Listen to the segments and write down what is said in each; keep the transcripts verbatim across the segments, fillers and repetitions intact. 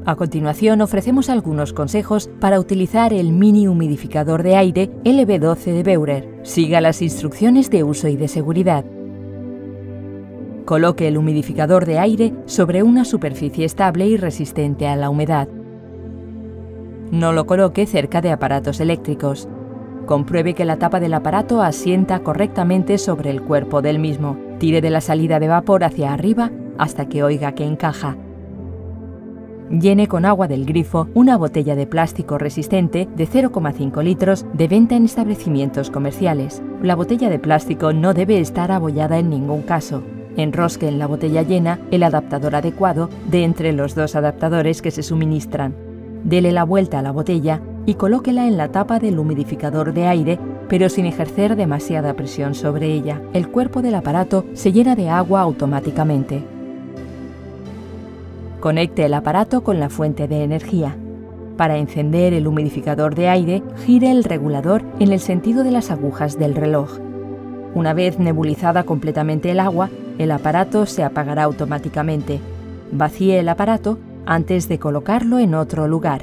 A continuación ofrecemos algunos consejos para utilizar el mini humidificador de aire L B doce de Beurer. Siga las instrucciones de uso y de seguridad. Coloque el humidificador de aire sobre una superficie estable y resistente a la humedad. No lo coloque cerca de aparatos eléctricos. Compruebe que la tapa del aparato asienta correctamente sobre el cuerpo del mismo. Tire de la salida de vapor hacia arriba hasta que oiga que encaja. Llene con agua del grifo una botella de plástico resistente de cero coma cinco litros de venta en establecimientos comerciales. La botella de plástico no debe estar abollada en ningún caso. Enrosque en la botella llena el adaptador adecuado de entre los dos adaptadores que se suministran. Dele la vuelta a la botella y colóquela en la tapa del humidificador de aire, pero sin ejercer demasiada presión sobre ella. El cuerpo del aparato se llena de agua automáticamente. Conecte el aparato con la fuente de energía. Para encender el humidificador de aire, gire el regulador en el sentido de las agujas del reloj. Una vez nebulizada completamente el agua, el aparato se apagará automáticamente. Vacíe el aparato antes de colocarlo en otro lugar.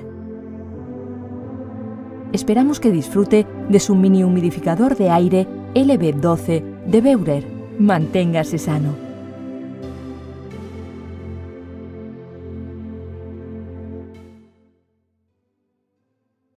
Esperamos que disfrute de su mini humidificador de aire L B doce de Beurer. Manténgase sano.